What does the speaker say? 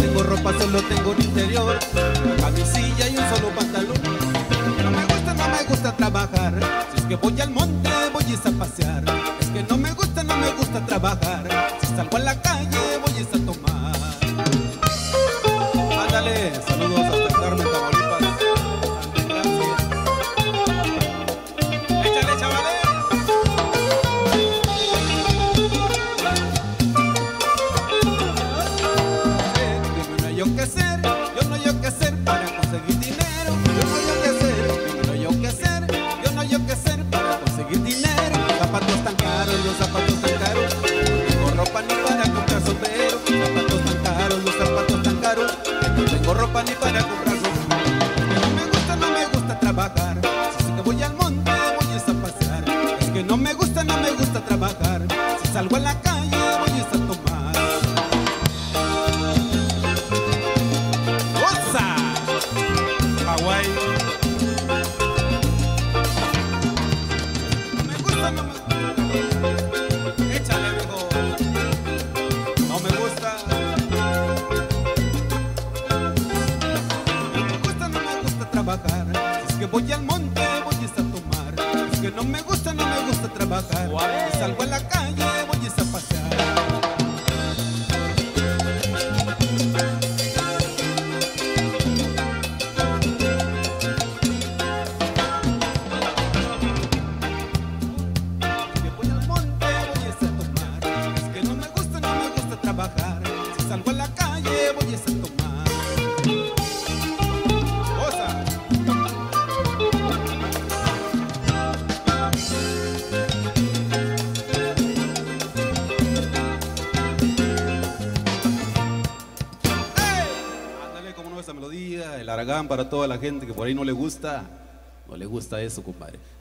tengo ropa, solo tengo un interior, una camisilla y un solo pantalón. No me gusta trabajar. Si es que voy al monte, voy a pasear. Es que no me gusta trabajar. Si salgo a la calle, voy a tomar. Ándale, saludos hasta Carmen, Tamaulipas. Gracias. Échale, chavales. Yo no hay yo qué hacer, yo no hay yo qué hacer para conseguir dinero. Yo no hay yo qué hacer, yo no hay yo qué hacer, yo no hay yo qué hacer para conseguir dinero. Los zapatos tan caros, los zapatos tan caros. No tengo ropa ni para comprar sombrero. Los zapatos tan caros, los zapatos tan caros. No tengo ropa ni para comprar sombrero. No me gusta trabajar. Si sé que voy al monte, voy a pasear. Es que no me gusta trabajar. Si salgo a la calle, voy a tomar. ¡Osa! Hawái. No me gusta. Échale, amigo. No me gusta. No me gusta trabajar. Si es que voy al monte, voy a tomar. Es que no me gusta trabajar. Si salgo a la calle, voy a pasear. Trabajar. Si salgo a la calle voy a tomar. Cosa. ¡Hey! Ándale, como no, esa melodía, el aragán para toda la gente que por ahí no le gusta eso, compadre.